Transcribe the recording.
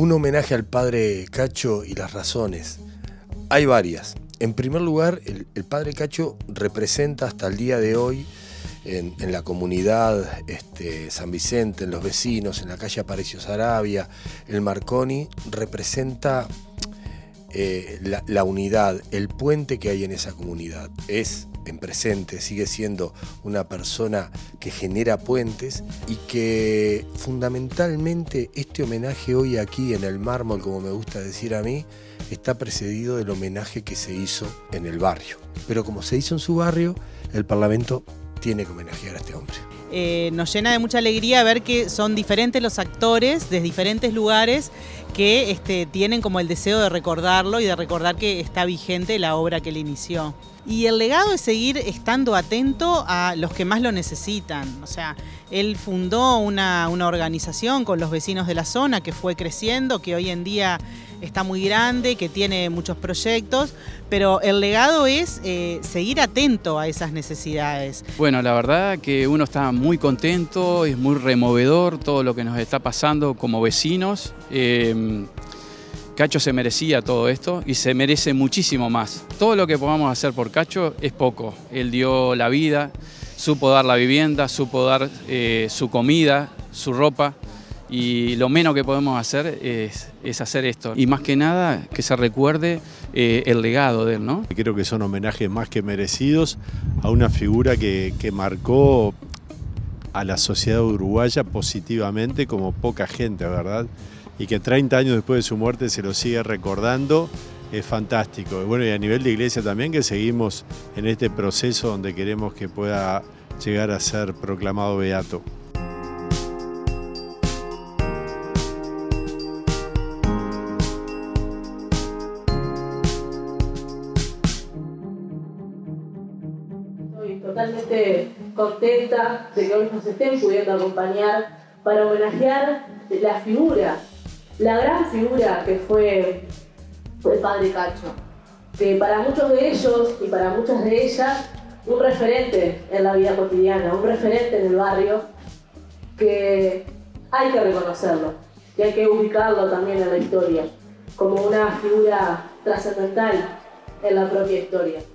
Un homenaje al padre Cacho y las razones. Hay varias. En primer lugar, el padre Cacho representa hasta el día de hoy en la comunidad San Vicente, en los vecinos, en la calle Aparicio Saravia, el Marconi, representa la unidad, el puente que hay en esa comunidad. Es en presente, sigue siendo una persona que genera puentes y que fundamentalmente este homenaje hoy aquí en el mármol, como me gusta decir a mí, está precedido del homenaje que se hizo en el barrio. Pero como se hizo en su barrio, el Parlamento tiene que homenajear a este hombre. Nos llena de mucha alegría ver que son diferentes los actores de diferentes lugares que tienen como el deseo de recordarlo y de recordar que está vigente la obra que él inició. Y el legado es seguir estando atento a los que más lo necesitan. O sea, él fundó una organización con los vecinos de la zona que fue creciendo, que hoy en día está muy grande, que tiene muchos proyectos, pero el legado es seguir atento a esas necesidades. Bueno, la verdad que uno está muy contento, es muy removedor todo lo que nos está pasando como vecinos. Cacho se merecía todo esto y se merece muchísimo más. Todo lo que podamos hacer por Cacho es poco. Él dio la vida, supo dar la vivienda, supo dar su comida, su ropa, y lo menos que podemos hacer es hacer esto. Y más que nada que se recuerde el legado de él, ¿no? Creo que son homenajes más que merecidos a una figura que marcó a la sociedad uruguaya positivamente como poca gente, ¿verdad? Y que 30 años después de su muerte se lo sigue recordando, es fantástico. Y bueno, y a nivel de iglesia también, que seguimos en este proceso donde queremos que pueda llegar a ser proclamado beato. Estoy totalmente contenta de que hoy nos estén pudiendo acompañar para homenajear la figura, la gran figura que fue el padre Cacho, que para muchos de ellos y para muchas de ellas, un referente en la vida cotidiana, un referente en el barrio, que hay que reconocerlo y hay que ubicarlo también en la historia, como una figura trascendental en la propia historia.